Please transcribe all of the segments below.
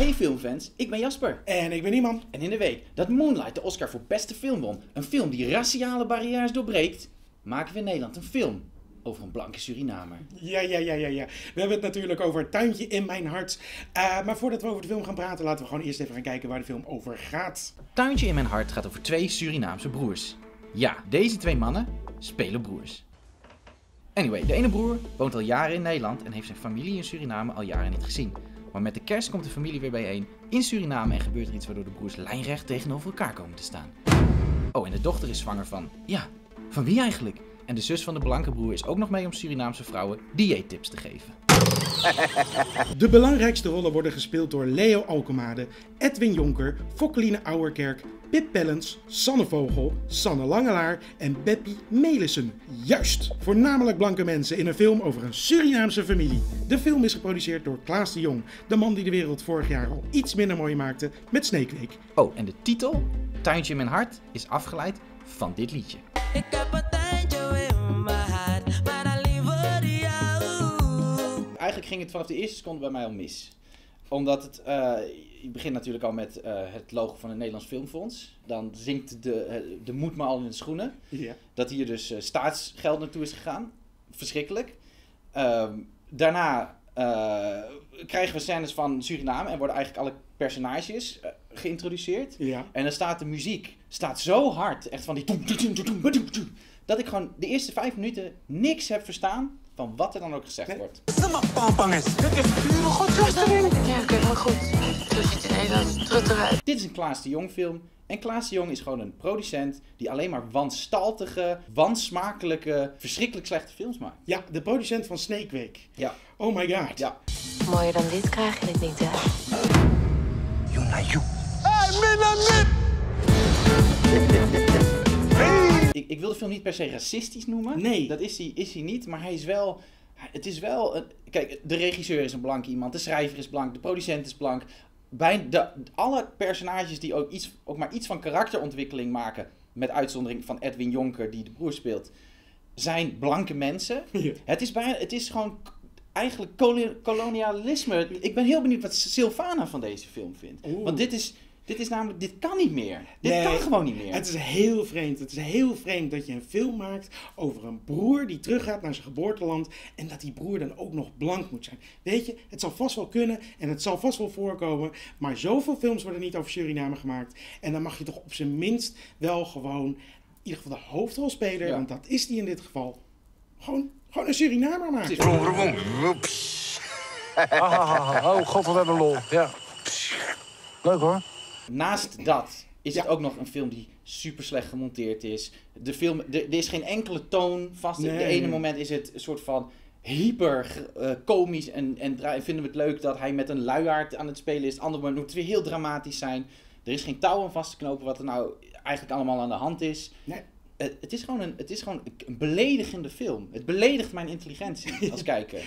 Hey filmfans, ik ben Jasper. En ik ben Iman. En in de week dat Moonlight de Oscar voor beste film won, een film die raciale barrières doorbreekt, maken we in Nederland een film over een blanke Surinamer. Ja. We hebben het natuurlijk over Tuintje in mijn hart. Maar voordat we over de film gaan praten, laten we gewoon eerst even gaan kijken waar de film over gaat. Tuintje in mijn hart gaat over twee Surinaamse broers. Ja, deze twee mannen spelen broers. Anyway, de ene broer woont al jaren in Nederland en heeft zijn familie in Suriname al jaren niet gezien. Maar met de kerst komt de familie weer bijeen in Suriname en gebeurt er iets waardoor de broers lijnrecht tegenover elkaar komen te staan. Oh, en de dochter is zwanger van, ja, van wie eigenlijk? En de zus van de blanke broer is ook nog mee om Surinaamse vrouwen dieettips te geven. De belangrijkste rollen worden gespeeld door Leo Alkemade, Edwin Jonker, Fokkeline Ouwerkerk, Pip Pellens, Sanne Vogel, Sanne Langelaar en Beppie Melissen. Juist! Voornamelijk blanke mensen in een film over een Surinaamse familie. De film is geproduceerd door Klaas de Jong, de man die de wereld vorig jaar al iets minder mooi maakte met Snake Week. Oh, en de titel, Tuintje in mijn hart, is afgeleid van dit liedje. Ik heb een tuintje in mijn hart, maar dan liever jou. Eigenlijk ging het vanaf de eerste seconde bij mij al mis. Omdat het, je begint natuurlijk al met het logo van het Nederlands Filmfonds. Dan zinkt de moed me al in de schoenen. Ja. Dat hier dus staatsgeld naartoe is gegaan. Verschrikkelijk. Daarna krijgen we scènes van Suriname en worden eigenlijk alle personages geïntroduceerd. Ja. En dan staat de muziek zo hard, echt van die dat ik gewoon de eerste 5 minuten niks heb verstaan van wat er dan ook gezegd wordt. Ja, oké, heel goed. Zo ziet het in Nederland terug eruit. Dit is een Klaas de Jong film. En Klaas de Jong is gewoon een producent die alleen maar wanstaltige, wansmakelijke, verschrikkelijk slechte films maakt. Ja, de producent van Snake Week. Ja. Oh my god. Ja. Mooier dan dit krijg je het niet, hè? Ik wil de film niet per se racistisch noemen. Nee. Dat is hij niet, maar hij is wel... Het is wel... Kijk, de regisseur is een blank iemand, de schrijver is blank, de producent is blank. Alle personages die ook maar iets van karakterontwikkeling maken, met uitzondering van Edwin Jonker die de broer speelt, zijn blanke mensen. Ja. Het is gewoon eigenlijk kolonialisme. Ik ben heel benieuwd wat Sylvana van deze film vindt. Oeh. Want dit kan niet meer. Dit kan gewoon niet meer. Het is heel vreemd. Het is heel vreemd dat je een film maakt over een broer die teruggaat naar zijn geboorteland en dat die broer dan ook nog blank moet zijn. Weet je, het zal vast wel kunnen en het zal vast wel voorkomen, maar zoveel films worden niet over Suriname gemaakt. En dan mag je toch op zijn minst wel gewoon, in ieder geval de hoofdrolspeler, Ja. want dat is die in dit geval, gewoon een Surinamer maken. Oh, god, wat hebben we lol. Ja. Leuk hoor. Naast dat is het ook nog een film die super slecht gemonteerd is. De film, er is geen enkele toon vast. Nee. De ene moment is het een soort van hyper komisch en vinden we het leuk dat hij met een luiaard aan het spelen is. Het andere moment moet het weer heel dramatisch zijn. Er is geen touw aan vast te knopen wat er nou eigenlijk allemaal aan de hand is. Nee. Het is gewoon een beledigende film. Het beledigt mijn intelligentie als kijker.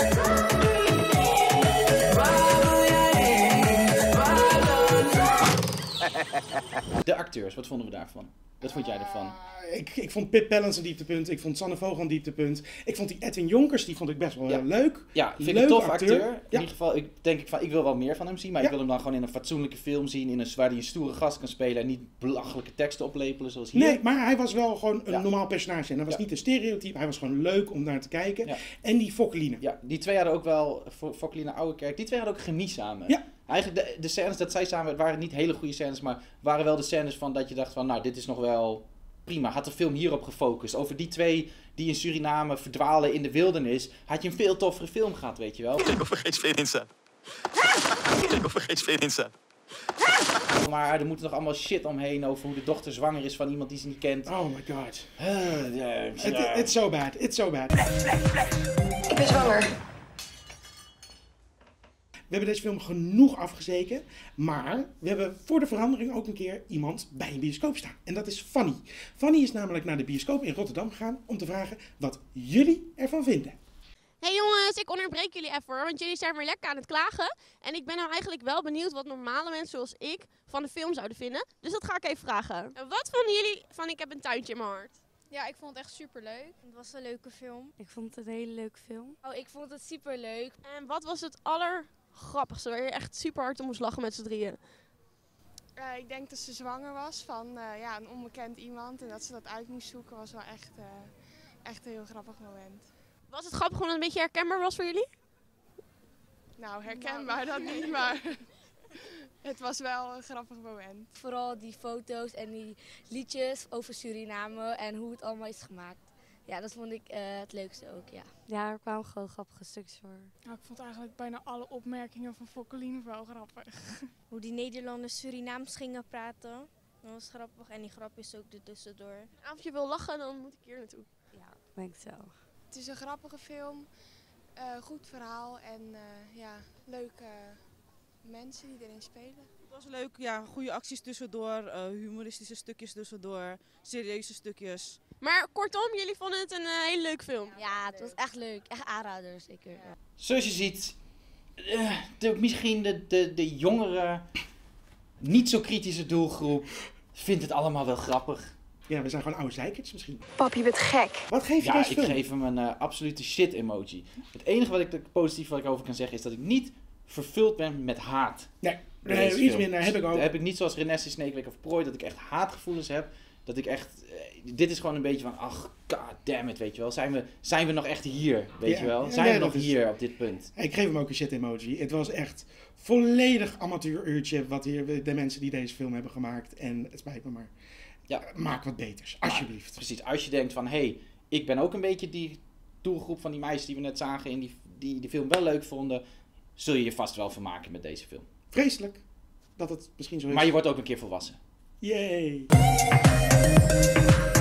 De acteurs, wat vonden we daarvan? Wat vond jij ervan? Ik vond Pip Pellens een dieptepunt. Ik vond Sanne Vogel een dieptepunt. Ik vond die Edwin Jonkers, die vond ik best wel leuk. Ja, vind ik Leuke een tof acteur. In Ja. ieder geval, ik wil wel meer van hem zien. Maar Ja. ik wil hem dan gewoon in een fatsoenlijke film zien. Waar hij een stoere gast kan spelen. En niet belachelijke teksten oplepelen zoals hier. Nee, maar hij was wel gewoon een Ja. normaal personage. En dat was Ja. niet een stereotype. Hij was gewoon leuk om naar te kijken. Ja. En die Fokkeline. Ja, die twee hadden ook wel, Fokkeline Ouwerkerk, die twee hadden ook chemie samen. Ja. Eigenlijk de scènes dat zij samen, waren niet hele goede scènes. Maar waren wel de scènes van dat je dacht van, nou, dit is nog wel prima. Had de film hierop gefocust. Over die twee die in Suriname verdwalen in de wildernis. Had je een veel toffere film gehad, weet je wel. Kijk of er geen sfeer in staat. Kijk of er geen sfeer in staat. Maar er moet nog allemaal shit omheen over hoe de dochter zwanger is van iemand die ze niet kent. Oh my god. Ja. It's so bad. It's so bad. Ik ben zwanger. We hebben deze film genoeg afgezeken. Maar we hebben voor de verandering ook een keer iemand bij een bioscoop staan. En dat is Fanny. Fanny is namelijk naar de bioscoop in Rotterdam gegaan om te vragen wat jullie ervan vinden. Hey jongens, ik onderbreek jullie even hoor, want jullie zijn weer lekker aan het klagen. En ik ben nou eigenlijk wel benieuwd wat normale mensen zoals ik van de film zouden vinden. Dus dat ga ik even vragen. Wat vonden jullie van Ik heb een tuintje in mijn hart? Ja, ik vond het echt superleuk. Het was een leuke film. Ik vond het een hele leuke film. Oh, ik vond het superleuk. En wat was het aller grappigste waar je echt super hard om moest lachen met z'n drieën? Ik denk dat ze zwanger was van een onbekend iemand en dat ze dat uit moest zoeken was wel echt een heel grappig moment. Was het grappig omdat het een beetje herkenbaar was voor jullie? Nou, herkenbaar dat niet, maar het was wel een grappig moment. Vooral die foto's en die liedjes over Suriname en hoe het allemaal is gemaakt. Ja, dat vond ik het leukste ook, ja. Ja, er kwamen gewoon grappige stukjes voor. Nou, ik vond eigenlijk bijna alle opmerkingen van Fokkeline wel grappig. Hoe die Nederlanders Surinaams gingen praten, dat was grappig. En die grapjes ook ertussendoor. Als je wil lachen, dan moet ik hier naartoe. Ja, denk ik zo. Het is een grappige film, goed verhaal en leuke mensen die erin spelen. Het was leuk, ja, goede acties tussendoor, humoristische stukjes tussendoor, serieuze stukjes. Maar kortom, jullie vonden het een hele leuke film? Ja, het was echt leuk. Echt aanrader, zeker. Ja. Zoals je ziet, misschien de jongere, niet zo kritische doelgroep vindt het allemaal wel grappig. Ja, we zijn gewoon oude zeikertjes misschien. Pap, je bent gek. Wat geef je Ja, deze ik film? geef hem een absolute shit emoji. Het enige positief wat ik over kan zeggen is dat ik niet vervuld ben met haat. Nee, bij deze iets film. minder heb ik ook. Dat heb ik niet zoals Renesse, Sneekweek of Prooi, dat ik echt haatgevoelens heb. Dat ik echt, dit is gewoon een beetje van, ach, god damn it, weet je wel. Zijn we nog echt hier, weet je wel? Zijn we nog hier op dit punt? Ik geef hem ook een shit emoji. Het was echt volledig amateuruurtje wat hier de mensen die deze film hebben gemaakt. En het spijt me maar. Ja. Maak wat beters, alsjeblieft. Precies, als je denkt van, hé, ik ben ook een beetje die doelgroep van die meisjes die we net zagen en die de film wel leuk vonden, zul je je vast wel vermaken met deze film. Vreselijk dat het misschien zo is. Maar je wordt ook een keer volwassen. Yay!